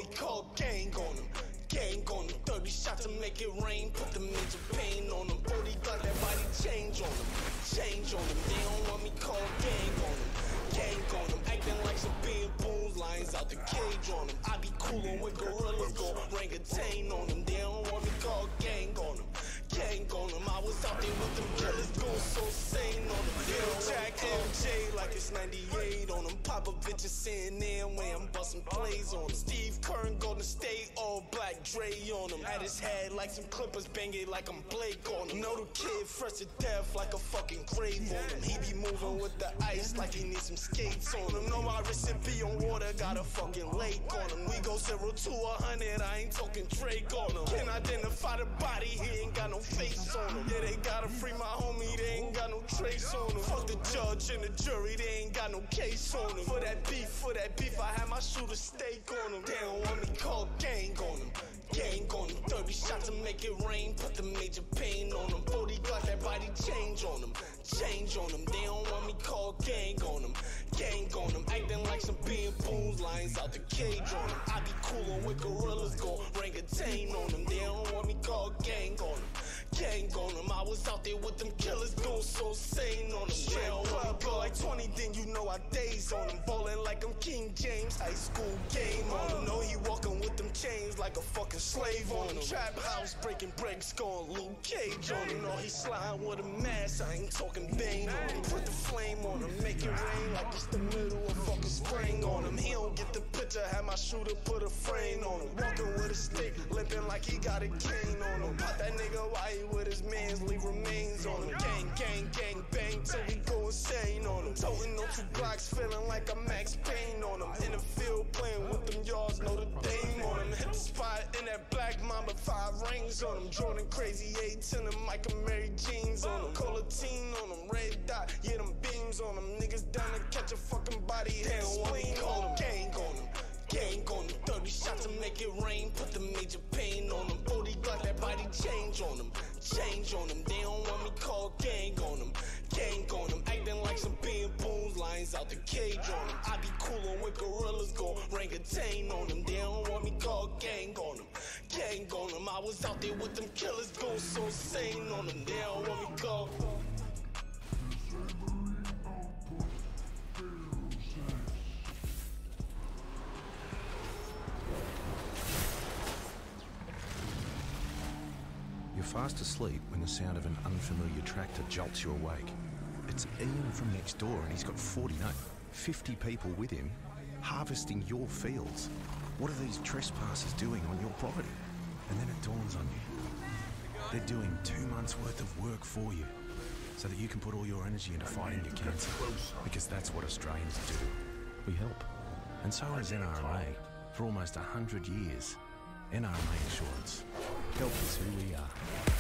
call gang on them. Gang on them, 30 shots to make it rain, put the major pain on them. 40 got that body change on them, change on them. They don't want me call gang on them, gang on them. Acting like some big bulls, lions out the cage on them. I be coolin' with gorillas, go orangutan on them. They don't want me call gang on them, gang on them. I was out there with them killers, go so sane on them. Lil Jack MJ like it's 98 on them. Popovich is sitting there where I'm busting plays on them. Steve Kerr, Golden State, all black. Dre on him, at his head like some clippers, bang it like I'm Blake on him. Know the kid fresh to death like a fucking grave on him. He be moving with the ice like he needs some skates on him. Know my wrist be on water, got a fucking lake on him. We go 0 to 100, I ain't talking Drake on him. Can't identify the body, he ain't got no face on him. Yeah, they gotta free my homie, they ain't got no trace on him. Fuck the judge and the jury, they ain't got no case on him. For that beef, I had my shooter stake on him. They don't want me called gang on him. Gang on them, 30 shots to make it rain, put the major pain on them. 40 got that body change on them, change on them. They don't want me call gang on them, gang on them. Acting like some big bulls, lions out the cage on them. I be coolin' with gorillas, go orangutan on them. They don't want me call gang on them, gang on them. I was out there with them killers, go so sane on them. Jail club, go like 20, then you know I days on them. Ballin' like I'm King James, high school game on them. Know he walking with them chains like a fucking slave on him. Trap house breaking bricks, going Luke Cage on him. Know he sliding with a mask, I ain't talking Bane on him. Put the flame on him, make it rain like it's the middle of fucking spring on him. He don't get the picture, had my shooter put a frame on him. Walking with a stick, limping like he got a cane on him. Pop that nigga while he with his mans, leave remains on him. Gang, gang, gang, bang, till we go insane on him. Toting on 2 Glocks, feeling like I'm Max Payne on him. In the field playing with them yards, know the Dame on him. Hit the spot in that black mamba, 5 rings on him. Jordan crazy 8 in them, Mike and Mary jeans on him. Colatine on him, red dot, yeah, them beams on them. Niggas down to catch a fucking body, hit the spleen on him. Gang on him, gang on him. 30 shots to make it rain, put the major pain on them. 40 got that body change on them, change on them. They don't want me call gang on them, gang on them. Acting like some big bulls, lions out the cage on them. I be coolin' with gorillas, go orangutan on them. They don't want me call gang on them, gang on them. I was out there with them killers, go so sane on them. They don't want me call. You're fast asleep when the sound of an unfamiliar tractor jolts you awake. It's Ian from next door and he's got 50 people with him harvesting your fields. What are these trespassers doing on your property? And then it dawns on you. They're doing 2 months worth of work for you so that you can put all your energy into fighting your cancer. Because that's what Australians do. We help. And so has NRMA. For almost 100 years, NRMA Insurance. Help is who we are.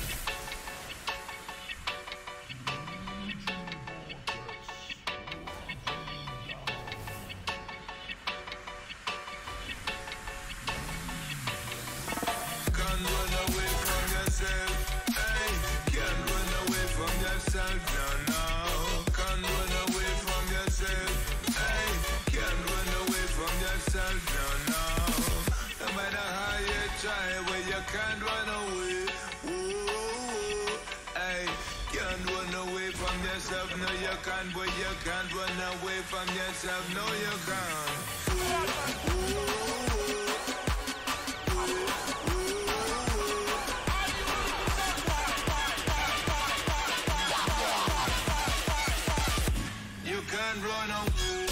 Can't run away from yourself, hey. Can't run away from yourself, no. Can't run away from yourself, hey. Can't run away from yourself, no. No matter how you try, well you can't run away. Ooh, hey. Can't run away from yourself, no you can't. But you can't run away from yourself, no you can't. You can't run away.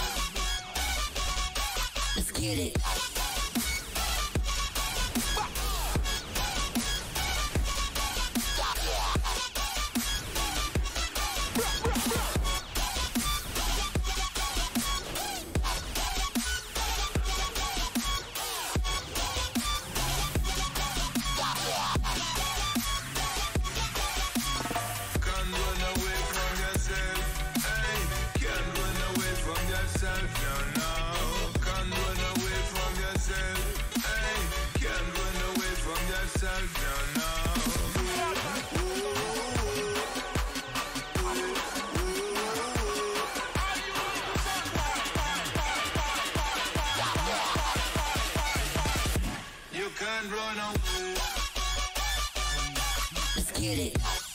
Let's get it. Can't run away from yourself, no. Can't run away from get it.